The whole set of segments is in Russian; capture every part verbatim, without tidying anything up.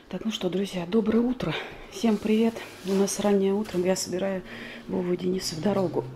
Так, ну что, друзья, доброе утро. Всем привет. У нас раннее утро. Я собираю Вову и Дениса в дорогу.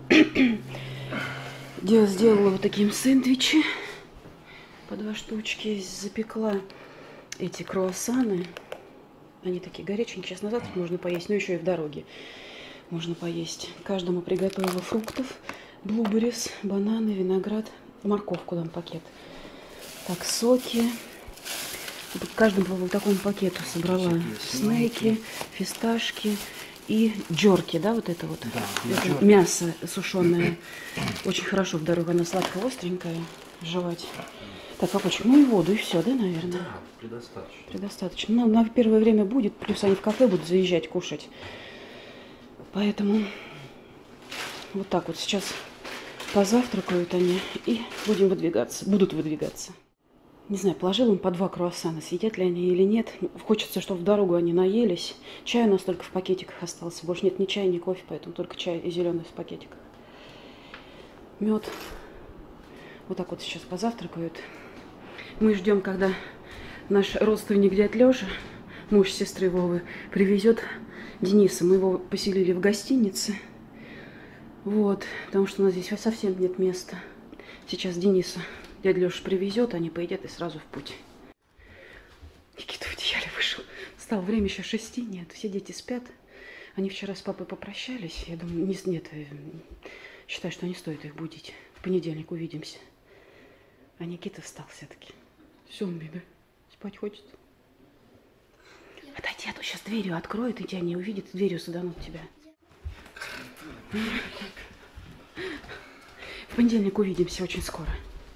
Я сделала вот такие сэндвичи по два штучки. Запекла эти круассаны. Они такие горяченькие. Сейчас на завтрак можно поесть, но еще и в дороге можно поесть. Каждому приготовила фруктов. Блуберис, бананы, виноград, морковку дам пакет. Так, соки. Каждому по вот такому пакету собрала снеки, фисташки и джорки, да, вот это вот. Да, это мясо сушеное. Очень хорошо в дорогу, она сладко-остренькая, жевать. Так, папочек, ну и воду, и все, да, наверное? Да, предостаточно. Предостаточно. Ну, на первое время будет, плюс они в кафе будут заезжать кушать. Поэтому вот так вот сейчас позавтракают они и будем выдвигаться, будут выдвигаться. Не знаю, положил им по два круассана, съедят ли они или нет. Хочется, чтобы в дорогу они наелись. Чай у нас только в пакетиках остался. Больше нет ни чая, ни кофе, поэтому только чай и зеленый в пакетиках. Мед. Вот так вот сейчас позавтракают. Мы ждем, когда наш родственник дядь Леша, муж сестры Вовы, привезет Дениса. Мы его поселили в гостинице. Вот, потому что у нас здесь совсем нет места. Сейчас Дениса дядя Леша привезет, они поедят и сразу в путь. Никита в одеяле вышел. Стало время еще шести, нет, все дети спят. Они вчера с папой попрощались. Я думаю, нет, нет, считаю, что не стоит их будить. В понедельник увидимся. А Никита встал все-таки. Сонный, да? Спать хочет. Отойди, а то сейчас дверью откроет, и тебя не увидит, дверью саданут тебя. В понедельник увидимся очень скоро.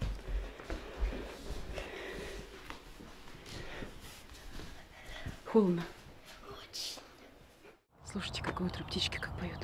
Холодно. Очень. Слушайте, какое утро, птички как поют.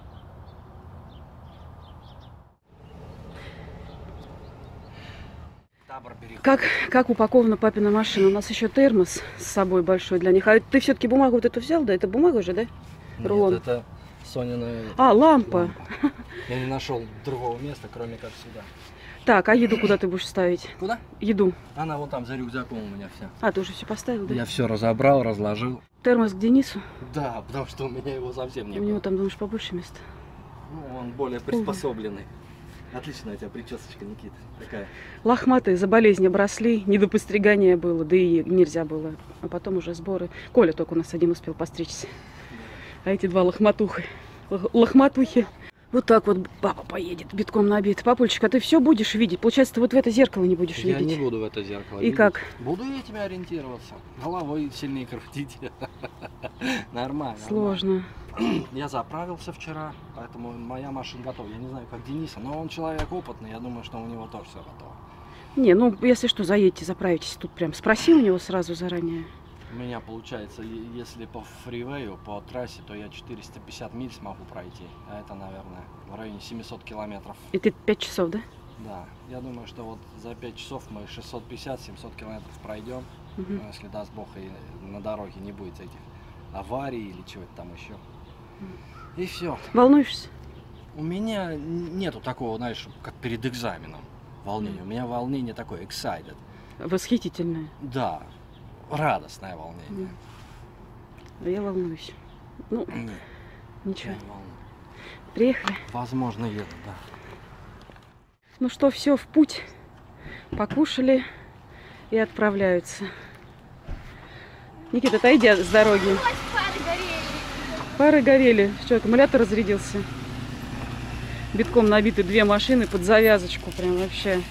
Как, как упакована папина машина? У нас еще термос с собой большой для них. А ты все-таки бумагу вот эту взял, да? Это бумага же, да? Рулон. Нет, это Сонина. А, лампа. лампа. Я не нашел другого места, кроме как сюда. Так, а еду куда ты будешь ставить? Куда? Еду. Она вот там за рюкзаком у меня вся. А, ты уже все поставил, да? Я все разобрал, разложил. Термос к Денису? Да, потому что у меня его совсем не у было. У него там, думаешь, побольше места? Ну, он более приспособленный. Отличная у тебя причесочка, Никита. Такая. Лохматые за болезнь обросли, не до постригания было, да и нельзя было. А потом уже сборы. Коля только у нас один успел постричься. А эти два лохматухи. Лохматухи. Вот так вот папа поедет, битком набит. Папульчик, а ты все будешь видеть? Получается, ты вот в это зеркало не будешь Я видеть? Я не буду в это зеркало И видеть. как? Буду я тебя ориентироваться. Головой сильнее крутить. Нормально. Сложно. Я заправился вчера, поэтому моя машина готова. Я не знаю, как Дениса, но он человек опытный. Я думаю, что у него тоже все готово. Не, ну, если что, заедьте, заправитесь. Тут прям спроси у него сразу заранее. У меня получается, если по фривею, по трассе, то я четыреста пятьдесят миль смогу пройти. А это, наверное, в районе семисот километров. И ты пять часов, да? Да. Я думаю, что вот за пять часов мы шестьсот пятьдесят — семьсот километров пройдем. Угу. Ну, если даст Бог, и на дороге не будет этих аварий или чего-то там еще. И все. Волнуешься? У меня нету такого, знаешь, как перед экзаменом волнения. У меня волнение такое, excited. Восхитительное. Да. Радостное волнение. А я волнуюсь. Ну, Нет, ничего. Приехали? Возможно, еду, да. Ну что, все, в путь. Покушали и отправляются. Никита, отойди с дороги. Пары горели. Пары горели. Что, аккумулятор разрядился? Битком набиты две машины под завязочку. Прям вообще.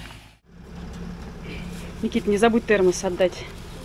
Никита, не забудь термос отдать.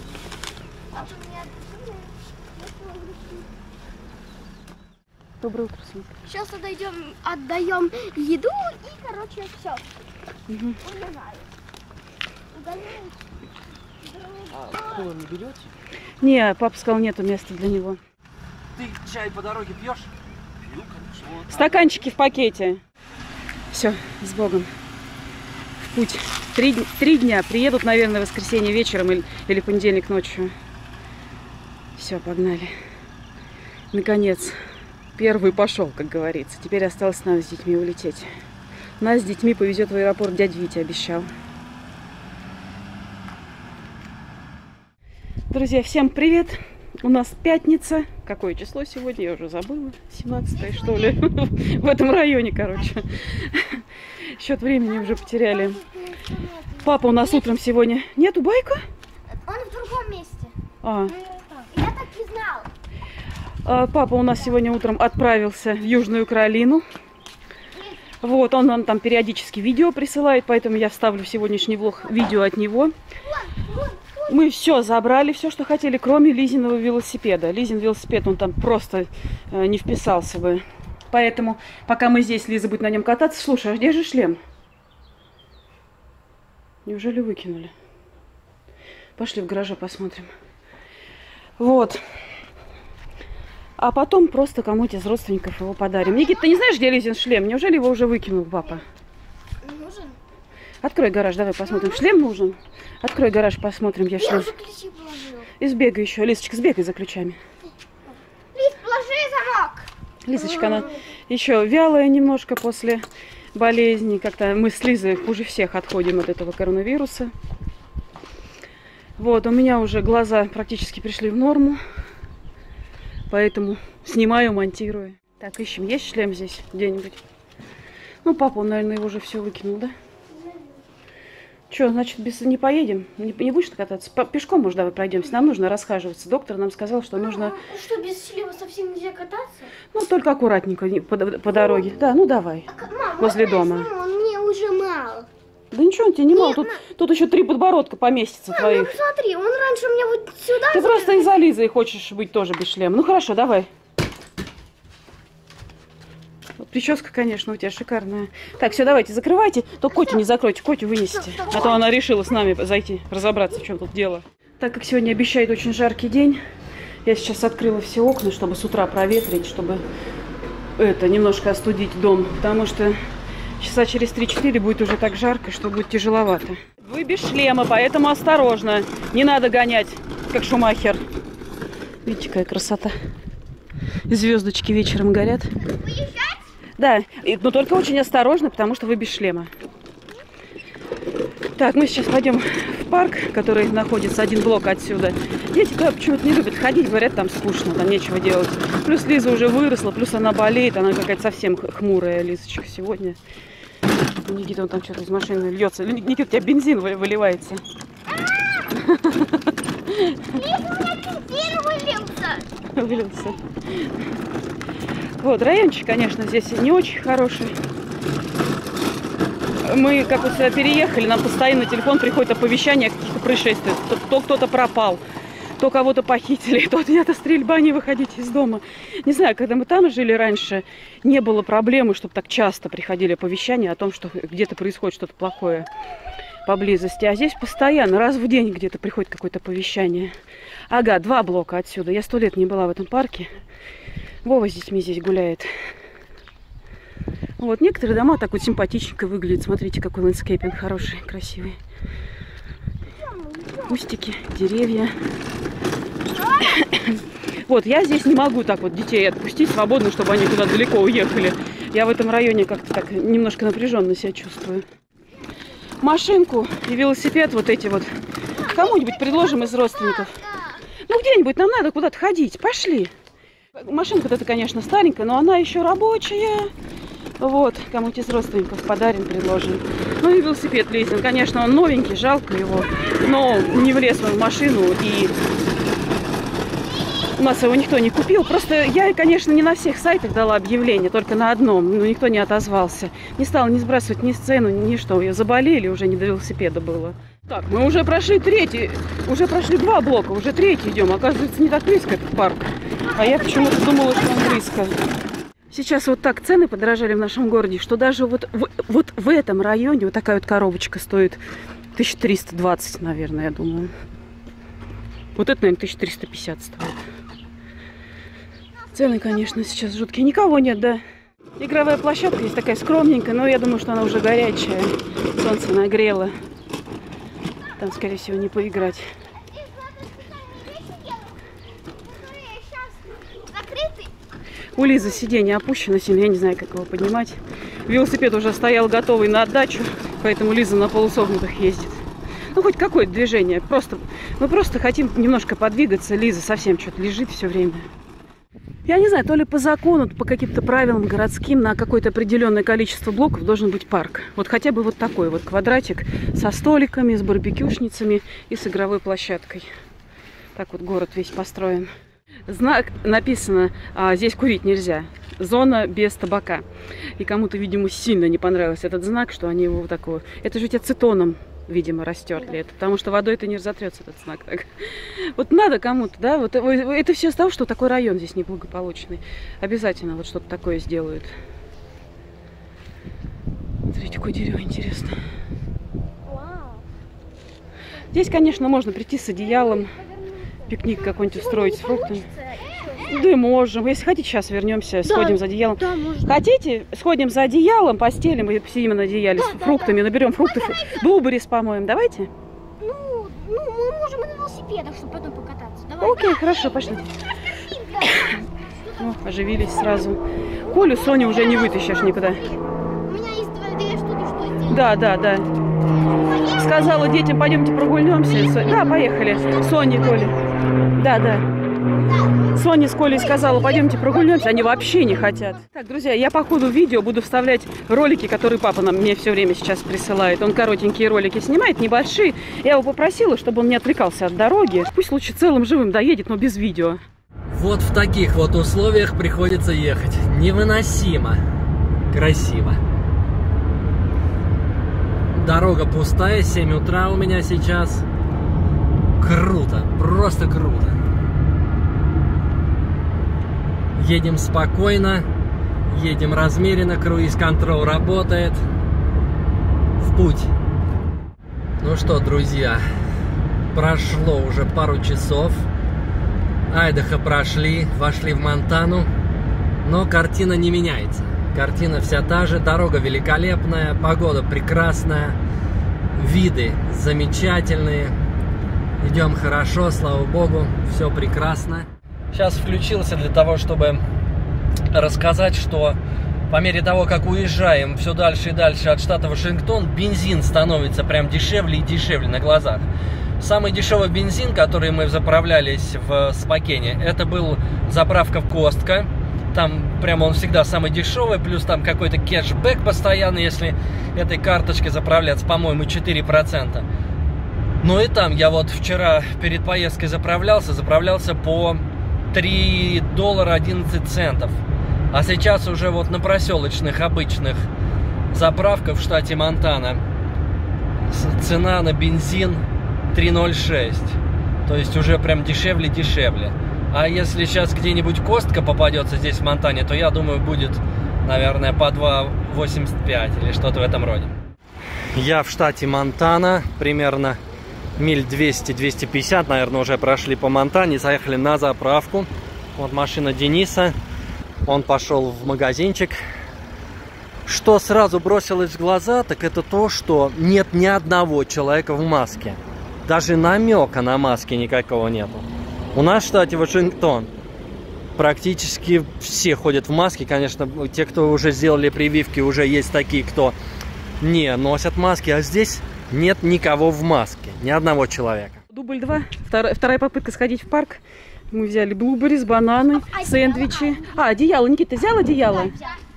Доброе утро, Сонька. Сейчас отойдем, отдаем еду и, короче, все. Угу. Уезжаю. Удаляем. А, кола не берете? Не, папа сказал, нету места для него. Ты чай по дороге пьешь? Пью, конечно. Вот стаканчики в пакете. Все, с Богом. В путь. Три, три дня. Приедут, наверное, в воскресенье вечером или, или понедельник ночью. Все, погнали. Наконец. Первый пошел, как говорится. Теперь осталось нам с детьми улететь. Нас с детьми повезет в аэропорт дядя Витя, обещал. Друзья, всем привет! У нас пятница. Какое число сегодня? Я уже забыла. семнадцатое, что ли? В этом районе, короче. Счет времени уже потеряли. Папа у нас утром сегодня... Нету байка? Он в другом месте. А. Я так и знал. А, папа у нас сегодня утром отправился в Южную Каролину. Вот, он нам там периодически видео присылает, поэтому я вставлю в сегодняшний влог видео от него. Мы все забрали, все, что хотели, кроме Лизиного велосипеда. Лизин велосипед, он там просто э, не вписался бы. Поэтому, пока мы здесь, Лиза будет на нем кататься. Слушай, а где же шлем? Неужели выкинули? Пошли в гараже посмотрим. Вот. А потом просто кому-то из родственников его подарим. Никита, ты не знаешь, где Лизин шлем? Неужели его уже выкинул папа? Нужен? Открой гараж, давай посмотрим. Шлем нужен? Открой гараж, посмотрим, где Я шлем. уже ключи положила. И сбегай еще. Лизочка, сбегай за ключами. Лиз, положи замок. Лизочка, она еще вялая немножко после болезни. Как-то мы с Лизой хуже всех отходим от этого коронавируса. Вот, у меня уже глаза практически пришли в норму. Поэтому снимаю, монтирую. Так, ищем. Есть шлем здесь где-нибудь? Ну, папа, он, наверное, его уже все выкинул, да? Че, значит, без... не поедем? Не, не будешь кататься? По... Пешком, может, давай пройдемся. Нам нужно расхаживаться. Доктор нам сказал, что нужно... А что, без шлема совсем нельзя кататься? Ну, только аккуратненько по, по дороге. Да, ну давай. А, мам, возле дома. Сниму? Он мне уже мало. Да ничего, он тебе не мало. Нет, Тут, мам. тут еще три подбородка поместится Мам, твоих. ну посмотри, он раньше у меня вот сюда... Ты просто из-за Лизы хочешь быть тоже без шлема. Ну, хорошо, давай. Вот прическа, конечно, у тебя шикарная. Так, все, давайте, закрывайте. Только Котю не закройте, Котю вынесите. А то она решила с нами зайти, разобраться, в чем тут дело. Так как сегодня обещает очень жаркий день, я сейчас открыла все окна, чтобы с утра проветрить, чтобы это, немножко остудить дом. Потому что часа через три-четыре будет уже так жарко, что будет тяжеловато. Вы без шлема, поэтому осторожно. Не надо гонять, как Шумахер. Видите, какая красота. Звездочки вечером горят. Да, но только очень осторожно, потому что вы без шлема. Так, мы сейчас пойдем в парк, который находится один блок отсюда. Дети туда почему-то не любят ходить, говорят, там скучно, там нечего делать. Плюс Лиза уже выросла, плюс она болеет, она какая-то совсем хмурая, Лизочка, сегодня. Никита, он там что-то из машины льется. Никита, у тебя бензин выливается. Вылился. Вот, райончик, конечно, здесь не очень хороший. Мы, как вот сюда переехали, нам постоянно на телефон приходит оповещание о каких-то происшествиях. То, то кто-то пропал, то кого-то похитили, то где-то стрельба, не выходить из дома. Не знаю, когда мы там жили раньше, не было проблемы, чтобы так часто приходили оповещания о том, что где-то происходит что-то плохое поблизости. А здесь постоянно, раз в день где-то приходит какое-то оповещание. Ага, два блока отсюда. Я сто лет не была в этом парке. Вова с детьми здесь гуляет. Вот, некоторые дома так вот симпатичненько выглядят. Смотрите, какой ландскейпинг хороший, красивый. Кустики, деревья. Вот, я здесь не могу так вот детей отпустить свободно, чтобы они куда далеко уехали. Я в этом районе как-то так немножко напряженно себя чувствую. Машинку и велосипед вот эти вот кому-нибудь предложим из родственников. Ну, где-нибудь нам надо куда-то ходить. Пошли. Машинка-то, конечно, старенькая, но она еще рабочая. Вот, кому-то из родственников подарим, предложим. Ну и велосипед Лизин. Конечно, он новенький, жалко его. Но не влез он в машину, и у нас его никто не купил. Просто я, конечно, не на всех сайтах дала объявление, только на одном. Но никто не отозвался. Не стала ни сбрасывать ни сцену, ни что. Ее заболели, уже не до велосипеда было. Так, мы уже прошли третий, уже прошли два блока, уже третий идем. Оказывается, не так близко этот парк. А я почему-то думала, что он близко. Сейчас вот так цены подорожали в нашем городе, что даже вот в, вот в этом районе вот такая вот коробочка стоит тысяча триста двадцать, наверное, я думаю. Вот это, наверное, тысяча триста пятьдесят стоит. Цены, конечно, сейчас жуткие. Никого нет, да. Игровая площадка есть такая скромненькая, но я думаю, что она уже горячая. Солнце нагрело. Там, скорее всего, не поиграть. У Лизы сиденье опущено сильно, я не знаю, как его поднимать. Велосипед уже стоял готовый на отдачу, поэтому Лиза на полусогнутых ездит. Ну, хоть какое-то движение. Просто Мы просто хотим немножко подвигаться. Лиза совсем что-то лежит все время. Я не знаю, то ли по закону, по каким-то правилам городским на какое-то определенное количество блоков должен быть парк. Вот хотя бы вот такой вот квадратик со столиками, с барбекюшницами и с игровой площадкой. Так вот город весь построен. Знак написано, а, здесь курить нельзя. Зона без табака. И кому-то, видимо, сильно не понравился этот знак, что они его вот такого... Это же ведь ацетоном, видимо, растерли это, потому что водой это не разотрется, этот знак. Так. Вот надо кому-то, да, вот это все с того, что такой район здесь неблагополучный. Обязательно вот что-то такое сделают. Смотрите, какое дерево интересное. Здесь, конечно, можно прийти с одеялом, пикник какой-нибудь устроить с фруктами. Да, можем. Если хотите, сейчас вернемся, да, сходим за одеялом. Да, хотите, сходим за одеялом, постелим и посидим на одеяле да, с да, фруктами, да. Наберем фруктов. Блуберис, по-моему, давайте? Ну, ну, мы можем и на велосипедах, чтобы потом покататься. Давай. Окей, да. Хорошо, пошли. О, оживились сразу. Колю, Соню уже не вытащишь никуда. У меня есть две штуки, что сделать. Да, да, да. Поехали. Сказала детям, пойдемте прогульнемся. Да, поехали. Соня, Коля. Да, да. Соня с Колей сказала, пойдемте прогульнемся, они вообще не хотят. Так, друзья, я по ходу видео буду вставлять ролики, которые папа нам мне все время сейчас присылает. Он коротенькие ролики снимает, небольшие. Я его попросила, чтобы он не отвлекался от дороги. Пусть лучше целым живым доедет, но без видео. Вот в таких вот условиях приходится ехать. Невыносимо красиво. Дорога пустая, семь утра у меня сейчас. Круто, просто круто. Едем спокойно, едем размеренно, круиз-контрол работает. В путь. Ну что, друзья, прошло уже пару часов. Айдахо прошли, вошли в Монтану, но картина не меняется. Картина вся та же, дорога великолепная, погода прекрасная, виды замечательные. Идем хорошо, слава богу, все прекрасно. Сейчас включился для того, чтобы рассказать, что по мере того, как уезжаем все дальше и дальше от штата Вашингтон, бензин становится прям дешевле и дешевле на глазах. Самый дешевый бензин, который мы заправлялись в Спокене, это был заправка в Костко. Там прямо он всегда самый дешевый, плюс там какой-то кэшбэк постоянно, если этой карточкой заправляться, по-моему, четыре процента. Ну и там я вот вчера перед поездкой заправлялся, заправлялся по три доллара одиннадцать центов. А сейчас уже вот на проселочных обычных заправках в штате Монтана цена на бензин три ноль шесть. То есть уже прям дешевле-дешевле. А если сейчас где-нибудь Костка попадется здесь в Монтане, то я думаю будет, наверное, по два восемьдесят пять или что-то в этом роде. Я в штате Монтана, примерно миль двести — двести пятьдесят, наверное, уже прошли по Монтане, заехали на заправку. Вот машина Дениса, он пошел в магазинчик. Что сразу бросилось в глаза, так это то, что нет ни одного человека в маске. Даже намека на маске никакого нету. У нас в штате Вашингтон практически все ходят в маске. Конечно, те, кто уже сделали прививки, уже есть такие, кто не носят маски, а здесь нет никого в маске, ни одного человека. Дубль два, вторая, вторая попытка сходить в парк. Мы взяли блуберис, бананы, сэндвичи. А, одеяло. Никита, ты взял одеяло?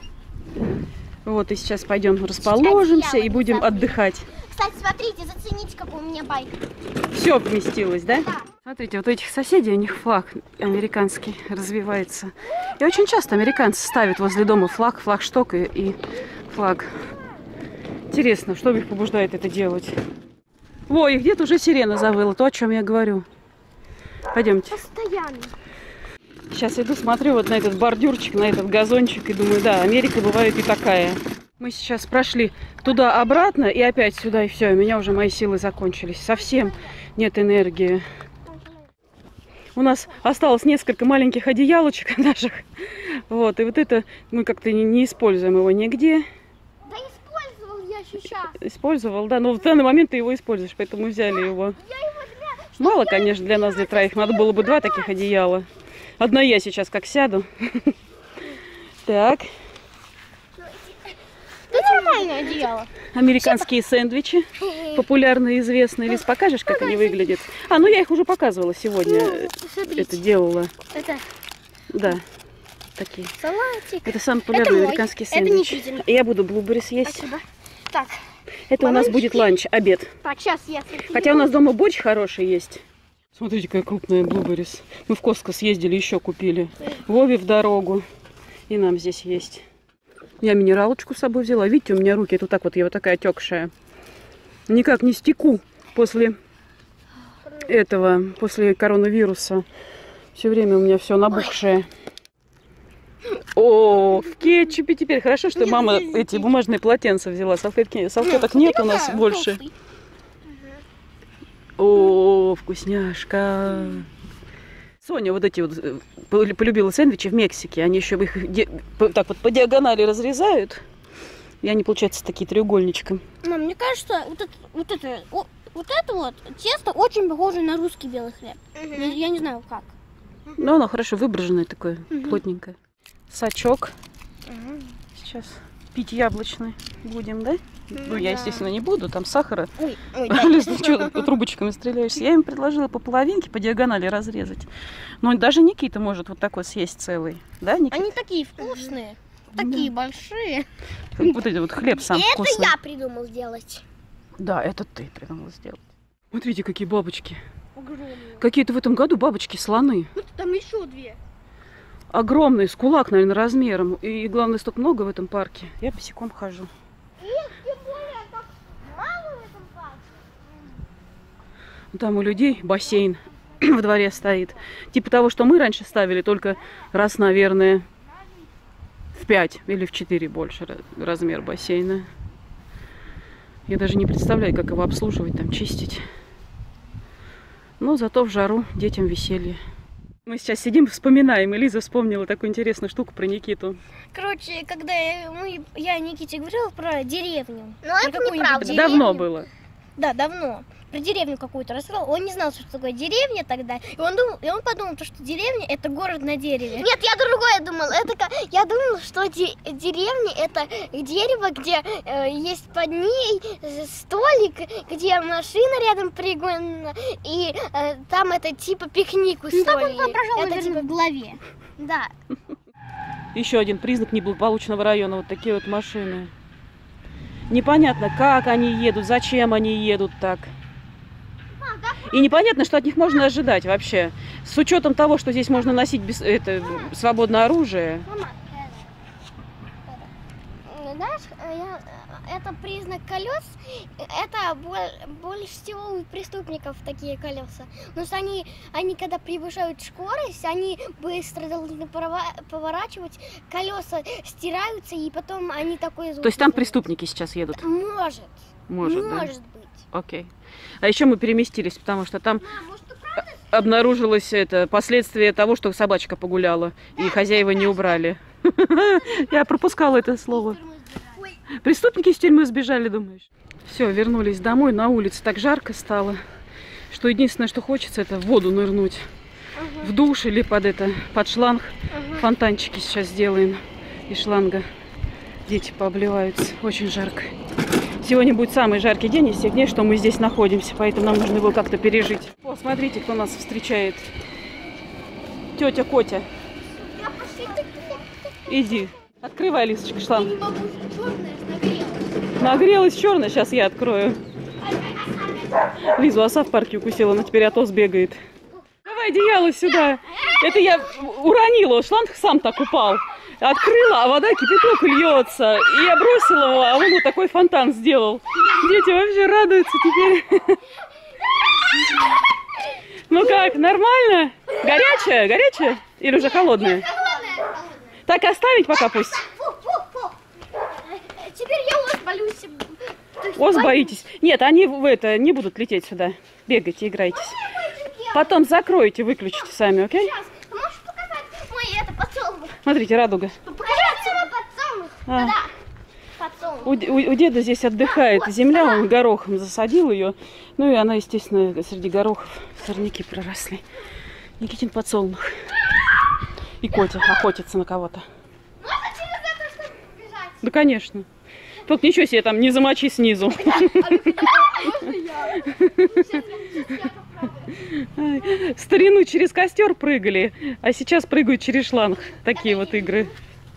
Вот, и сейчас пойдем расположимся и будем отдыхать. Кстати, смотрите, зацените, какой у меня байк. Все поместилось, да? Да. Смотрите, вот у этих соседей, у них флаг американский развивается. И очень часто американцы ставят возле дома флаг, флагшток и, и флаг. Интересно, что их побуждает это делать? Ой, и где-то уже сирена завыла, то, о чем я говорю. Пойдемте. Постоянно. Сейчас иду, смотрю вот на этот бордюрчик, на этот газончик и думаю, да, Америка бывает и такая. Мы сейчас прошли туда-обратно и опять сюда, и все, у меня уже мои силы закончились. Совсем нет энергии. У нас осталось несколько маленьких одеялочек наших. Вот, и вот это мы как-то не, не используем его нигде. Да использовал я сейчас. Использовал, да, но в данный момент ты его используешь, поэтому взяли его. Я его для... Мало, конечно, для нас, для троих. Надо было бы два таких одеяла. Одна я сейчас как сяду. Так. Дайте нормальное одеяло. Американские сэндвичи. Популярные, известные. Лиз, покажешь, как они выглядят? А, ну я их уже показывала сегодня. Ну, смотрите. Это делала. Это Да. Такие. салатик. Это самый популярный мой. американский Это сэндвич. Никитин. Я буду блуберис А есть. сюда. Так, Это у нас будет ланч, обед. так, сейчас я... Хотя у нас дома борщ хороший есть. Смотрите, какая крупная блуберис. Мы в Костко съездили, еще купили. Вове в дорогу. И нам здесь есть. Я минералочку с собой взяла. Видите, у меня руки вот так вот, я вот такая отекшая. Никак не стеку после этого, после коронавируса. Все время у меня все набухшее. О, в кетчупе теперь. Хорошо, что мама эти бумажные полотенца взяла. Салфетки, салфеток нет у нас больше. О, вкусняшка. Соня вот эти вот полюбила сэндвичи в Мексике. Они еще их так вот по диагонали разрезают. И они получаются такие треугольничком. Мам, мне кажется, вот это вот это, о, вот это вот тесто очень похоже на русский белый хлеб. Я, я не знаю как. Ну, оно хорошо выброженное такое, Мгм. плотненькое. Сачок. Сейчас пить яблочный будем, да? Ну, я, да. естественно, не буду, там сахара. Ой, ой, Лиз, ты что трубочками стреляешься? Я им предложила по половинке, по диагонали разрезать. Но даже Никита может вот такой съесть целый. Да, Никита? Они такие вкусные, такие большие. Вот эти вот хлеб сам Это вкусный. я придумал сделать. Да, это ты придумал сделать. Смотрите, какие бабочки. Огромные. Какие-то в этом году бабочки-слоны. Вот там еще две. Огромные, с кулак, наверное, размером. И главное, столько много в этом парке. Я босиком хожу. Тем более, так мало в этом парке. Там у людей бассейн во дворе стоит. Типа того, что мы раньше ставили, только раз, наверное, в пять или в четыре больше размер бассейна. Я даже не представляю, как его обслуживать, там, чистить. Но зато в жару детям веселье. Мы сейчас сидим, вспоминаем. И Лиза вспомнила такую интересную штуку про Никиту. Короче, когда я, мы, я Никите говорила про деревню. Но это какую-нибудь неправда. деревню. Давно было. Да, давно. Про деревню какую-то рассказал. Он не знал, что такое деревня тогда. И он, думал, и он подумал, что деревня – это город на дереве. Нет, я другое думал. Это как- я думал, что де- деревня это дерево, где э, есть под ней столик, где машина рядом пригнана, и э, там это типа пикник устроили. Так он воображал, это наверное, типа в голове. да. Еще один признак неблагополучного района. Вот такие вот машины. Непонятно, как они едут, зачем они едут так. И непонятно, что от них можно ожидать вообще. С учетом того, что здесь можно носить без, это, свободное оружие. Мама, э, знаешь, э, я- э, это признак колес. Это боль- больше всего у преступников такие колеса. Потому что они, они когда превышают скорость, они быстро должны порова- поворачивать, колеса стираются, и потом они такой звук То есть там издают. преступники сейчас едут? Может. Может, да? Может быть. Окей. А еще мы переместились, потому что там обнаружилось это последствие того, что собачка погуляла, и хозяева не убрали. Я пропускала это слово. Преступники из тюрьмы сбежали, думаешь? Все, вернулись домой, на улице так жарко стало, что единственное, что хочется, это в воду нырнуть. В душ или под это, под шланг. Фонтанчики сейчас сделаем из шланга. Дети пообливаются. Очень жарко. Сегодня будет самый жаркий день из всех дней, что мы здесь находимся, поэтому нам нужно его как-то пережить. О, смотрите, кто нас встречает. Тетя Котя. Иди. Открывай, Лисочка, шланг. Нагрелась черная, сейчас я открою. Лизу оса в парке укусила, она теперь от ос бегает. Давай одеяло сюда. Это я уронила, шланг сам так упал. Открыла, а вода кипяток льется. И я бросила его, а он вот такой фонтан сделал. Дети вообще радуются теперь. Ну как, нормально? Горячая? Горячая? Или уже холодная? Так оставить пока пусть. Теперь я ос боюсь. Ос боитесь? Нет, они в это не будут лететь сюда. Бегайте, играйтесь. Потом закроете, выключите сами, окей? Сейчас, ты можешь показать мой это подсолнух? Смотрите, радуга. Покажи отсюда подсолнух. А. Да, подсолнух. У, у- у деда здесь отдыхает земля, он горохом засадил ее. Ну и она, естественно, среди горохов сорняки проросли. Никитин подсолнух. И Котя охотится на кого-то. Можно через это что бежать? Да, конечно. Только ничего себе там не замочи снизу. В старину через костер прыгали, а сейчас прыгают через шланг. Такие вот игры.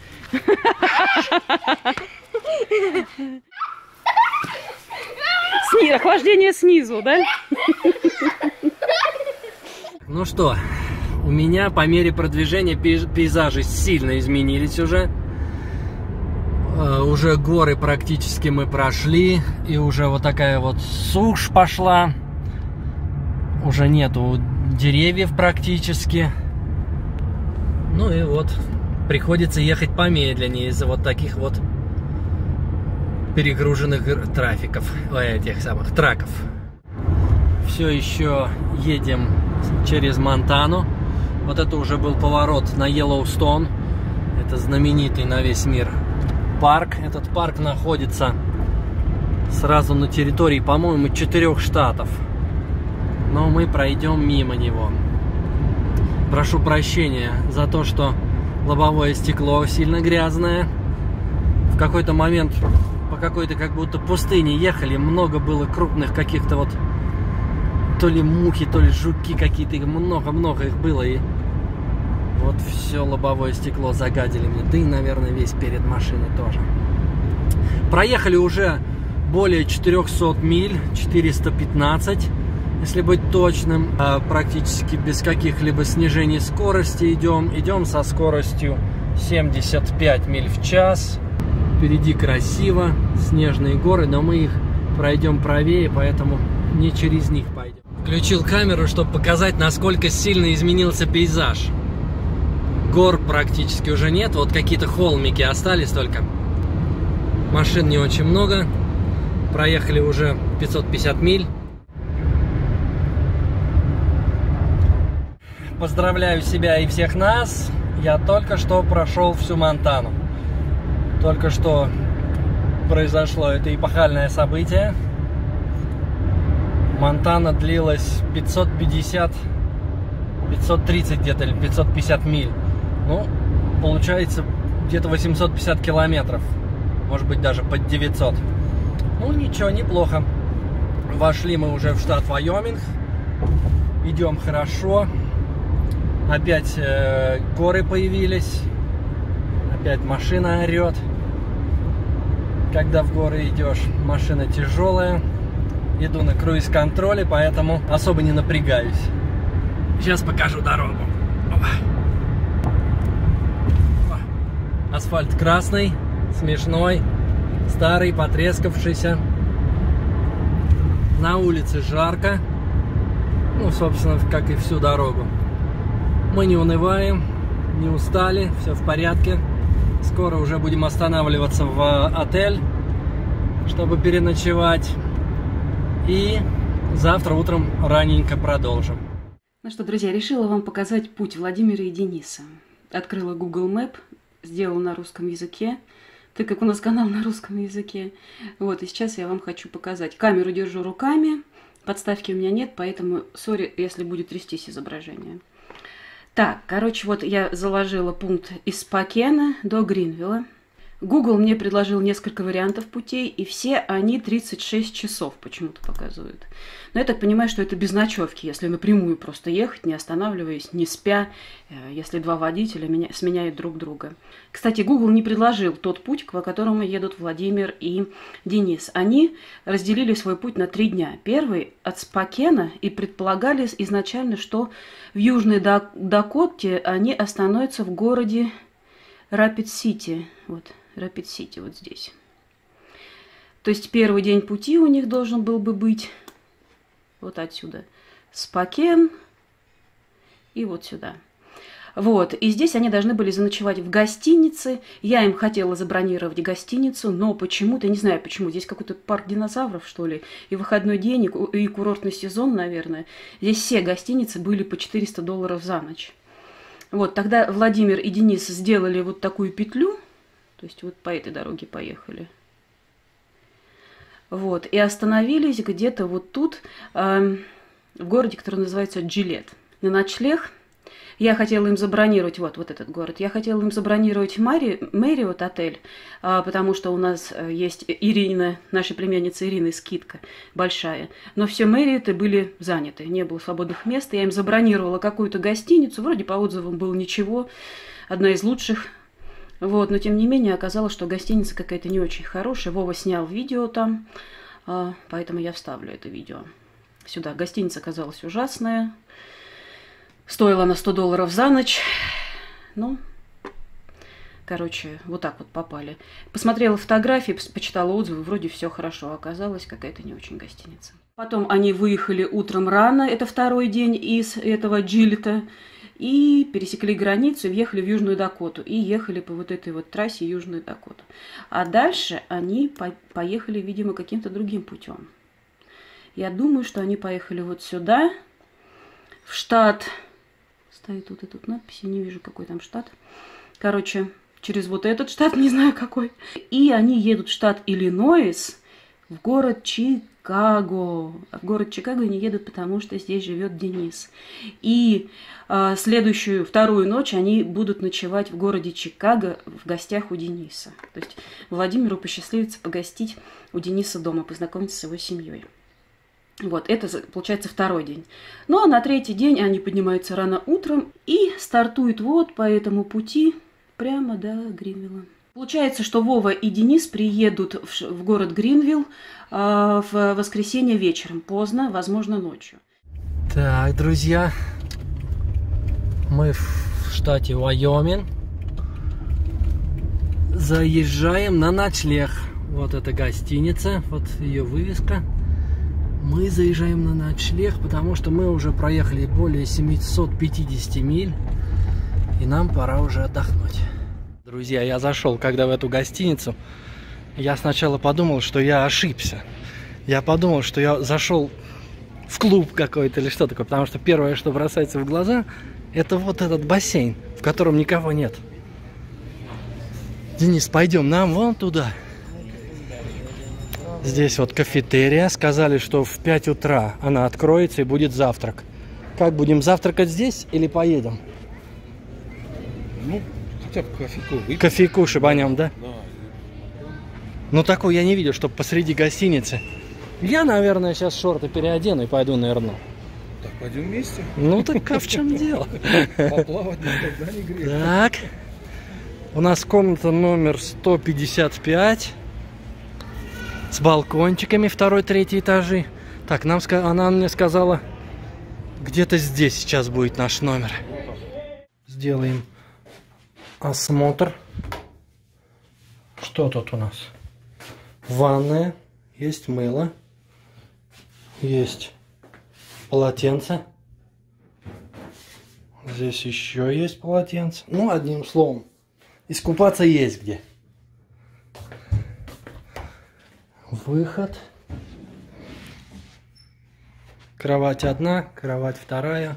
Сни... Охлаждение снизу, да? Ну что, у меня по мере продвижения пейзажи сильно изменились уже. Уже горы практически мы прошли, и уже вот такая вот сушь пошла. Уже нету деревьев практически. Ну и вот приходится ехать помедленнее из-за вот таких вот перегруженных трафиков, этих самых траков. Все еще едем через Монтану. Вот это уже был поворот на Йеллоустоун. Это знаменитый на весь мир парк. Этот парк находится сразу на территории, по-моему, четырех штатов. Но мы пройдем мимо него. Прошу прощения за то, что лобовое стекло сильно грязное. В какой-то момент по какой-то как будто пустыне ехали. Много было крупных каких-то вот то ли мухи, то ли жуки какие-то. Много-много их было. И вот все лобовое стекло загадили мне. Да и, наверное, весь перед машиной тоже. Проехали уже более четырехсот миль. четыреста пятнадцать. Если быть точным, практически без каких-либо снижений скорости идем. Идем со скоростью семьдесят пять миль в час. Впереди красиво, снежные горы, но мы их пройдем правее, поэтому не через них пойдем. Включил камеру, чтобы показать, насколько сильно изменился пейзаж. Гор практически уже нет, вот какие-то холмики остались только. Машин не очень много. Проехали уже пятьсот пятьдесят миль. Поздравляю себя и всех нас. Я только что прошел всю Монтану. Только что произошло это эпохальное событие. Монтана длилась пятьсот пятьдесят, пятьсот тридцать где-то или пятьсот пятьдесят миль. Ну, получается где-то восемьсот пятьдесят километров. Может быть даже под девятьсот. Ну, ничего, неплохо. Вошли мы уже в штат Вайоминг. Идем хорошо. Опять э, горы появились. Опять машина орет. Когда в горы идешь, машина тяжелая. Иду на круиз-контроле, поэтому особо не напрягаюсь. Сейчас покажу дорогу. Асфальт красный, смешной, старый, потрескавшийся. На улице жарко. Ну, собственно, как и всю дорогу. Мы не унываем, не устали, все в порядке. Скоро уже будем останавливаться в отель, чтобы переночевать. И завтра утром раненько продолжим. Ну что, друзья, решила вам показать путь Владимира и Дениса. Открыла Google Map, сделала на русском языке, так как у нас канал на русском языке. Вот, и сейчас я вам хочу показать. Камеру держу руками, подставки у меня нет, поэтому, сори, если будет трястись изображение. Так, короче, вот я заложила пункт из Спокена до Гринвилла. Google мне предложил несколько вариантов путей, и все они тридцать шесть часов почему-то показывают. Но я так понимаю, что это без ночевки, если напрямую просто ехать, не останавливаясь, не спя, если два водителя меня, сменяют друг друга. Кстати, Google не предложил тот путь, по которому едут Владимир и Денис. Они разделили свой путь на три дня. Первый от Спокена, и предполагали изначально, что в Южной Дакоте они остановятся в городе Рапид-Сити. Вот. Рапид-Сити вот здесь. То есть первый день пути у них должен был бы быть вот отсюда. Спокен и вот сюда. Вот. И здесь они должны были заночевать в гостинице. Я им хотела забронировать гостиницу, но почему-то, не знаю почему, здесь какой-то парк динозавров, что ли, и выходной день, и курортный сезон, наверное. Здесь все гостиницы были по четыреста долларов за ночь. Вот. Тогда Владимир и Денис сделали вот такую петлю. То есть вот по этой дороге поехали. Вот. И остановились где-то вот тут, э, в городе, который называется Джилет. На ночлег. Я хотела им забронировать, вот, вот этот город, я хотела им забронировать Мари, Мэриот отель, а, потому что у нас есть Ирина, наша племянница Ирина, скидка большая. Но все Мэриоты были заняты, не было свободных мест. Я им забронировала какую-то гостиницу, вроде по отзывам было ничего, одна из лучших. Вот, но тем не менее оказалось, что гостиница какая-то не очень хорошая. Вова снял видео там, а, поэтому я вставлю это видео сюда. Гостиница оказалась ужасная. Стоила она сто долларов за ночь. Ну, короче, вот так вот попали. Посмотрела фотографии, почитала отзывы, вроде все хорошо. Оказалось, какая-то не очень гостиница. Потом они выехали утром рано, это второй день из этого Джилета, и пересекли границу, и въехали в Южную Дакоту. И ехали по вот этой вот трассе Южную Дакоту. А дальше они по поехали, видимо, каким-то другим путем. Я думаю, что они поехали вот сюда, в штат... Стоит вот эта вот надпись, я не вижу, какой там штат. Короче, через вот этот штат, не знаю какой. И они едут в штат Иллинойс, в город Чикаго. А в город Чикаго они едут, потому что здесь живет Денис. И а, следующую, вторую ночь они будут ночевать в городе Чикаго в гостях у Дениса. То есть Владимиру посчастливится погостить у Дениса дома, познакомиться с его семьей. Вот, это получается второй день. Ну, а на третий день они поднимаются рано утром и стартуют вот по этому пути прямо до Гринвилла. Получается, что Вова и Денис приедут в, в город Гринвилл э, в воскресенье вечером, поздно, возможно, ночью. Так, друзья, мы в штате Вайоминг. Заезжаем на ночлег. Вот эта гостиница, вот ее вывеска. Мы заезжаем на ночлег, потому что мы уже проехали более семисот пятидесяти миль, и нам пора уже отдохнуть. Друзья, я зашел, когда в эту гостиницу, я сначала подумал, что я ошибся. Я подумал, что я зашел в клуб какой-то или что такое, потому что первое, что бросается в глаза, это вот этот бассейн, в котором никого нет. Денис, пойдем, нам вон туда. Здесь вот кафетерия. Сказали, что в пять утра она откроется и будет завтрак. Как, будем завтракать здесь или поедем? Ну, хотя бы кофейку выпить. Кофейку шибанем, да? Да. Ну, такого я не видел, чтобы посреди гостиницы. Я, наверное, сейчас шорты переодену и пойду нырну. Так, пойдем вместе. Ну, так а в чем дело? Поплавать никогда не грех. Так. У нас комната номер сто пятьдесят пять. С балкончиками, второй, третий этажи. Так, нам, она мне сказала, где-то здесь сейчас будет наш номер. Сделаем осмотр. Что тут у нас? Ванная, есть мыло, есть полотенце. Здесь еще есть полотенце. Ну, одним словом, искупаться есть где. Выход. Кровать одна, кровать вторая.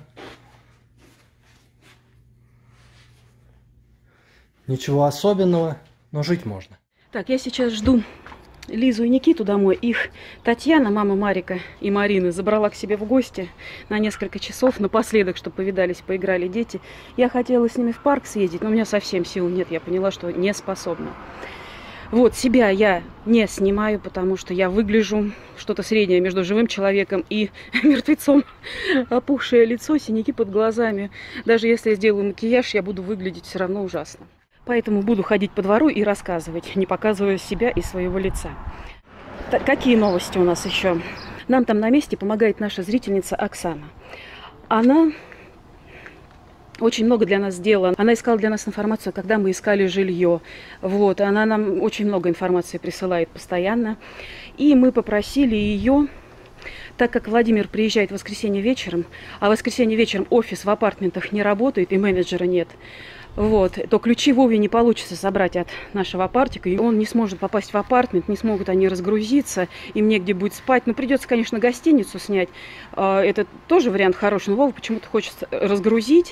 Ничего особенного, но жить можно. Так, я сейчас жду Лизу и Никиту домой. Их Татьяна, мама Марика и Марины, забрала к себе в гости на несколько часов, напоследок, чтобы повидались, поиграли дети. Я хотела с ними в парк съездить, но у меня совсем сил нет. Я поняла, что не способна. Вот, себя я не снимаю, потому что я выгляжу что-то среднее между живым человеком и мертвецом. Опухшее лицо, синяки под глазами. Даже если я сделаю макияж, я буду выглядеть все равно ужасно. Поэтому буду ходить по двору и рассказывать, не показывая себя и своего лица. Так, какие новости у нас еще? Нам там на месте помогает наша зрительница Оксана. Она очень много для нас сделала. Она искала для нас информацию, когда мы искали жилье. Вот, она нам очень много информации присылает постоянно. И мы попросили ее, так как Владимир приезжает в воскресенье вечером, а в воскресенье вечером офис в апартментах не работает и менеджера нет, вот, то ключи Вове не получится собрать от нашего апартика, и он не сможет попасть в апартмент, не смогут они разгрузиться, им негде будет спать. Ну, придется, конечно, гостиницу снять, это тоже вариант хороший, но Вова почему-то хочет разгрузить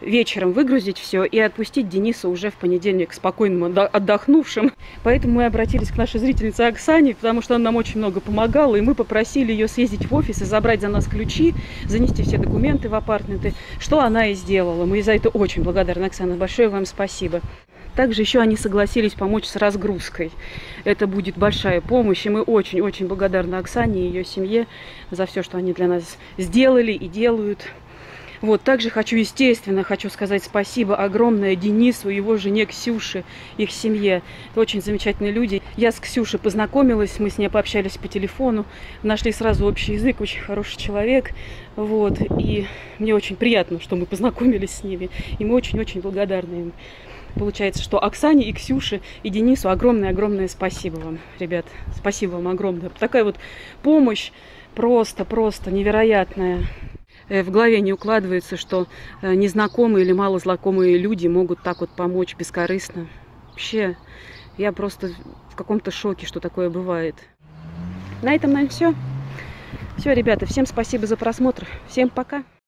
вечером выгрузить все и отпустить Дениса уже в понедельник спокойным, отдохнувшим. Поэтому мы обратились к нашей зрительнице Оксане, потому что она нам очень много помогала, и мы попросили ее съездить в офис и забрать за нас ключи, занести все документы в апартменты, что она и сделала. Мы за это очень благодарны, Оксана. Большое вам спасибо. Также еще они согласились помочь с разгрузкой. Это будет большая помощь, и мы очень-очень благодарны Оксане и ее семье за все, что они для нас сделали и делают. Вот, также хочу, естественно, хочу сказать спасибо огромное Денису, его жене Ксюше, их семье. Это очень замечательные люди. Я с Ксюшей познакомилась, мы с ней пообщались по телефону, нашли сразу общий язык, очень хороший человек. Вот, и мне очень приятно, что мы познакомились с ними, и мы очень-очень благодарны им. Получается, что Оксане и Ксюше и Денису огромное-огромное спасибо вам, ребят. Спасибо вам огромное. Такая вот помощь просто-просто невероятная. В голове не укладывается, что незнакомые или малознакомые люди могут так вот помочь бескорыстно. Вообще, я просто в каком-то шоке, что такое бывает. На этом, наверное, все. Все, ребята, всем спасибо за просмотр. Всем пока.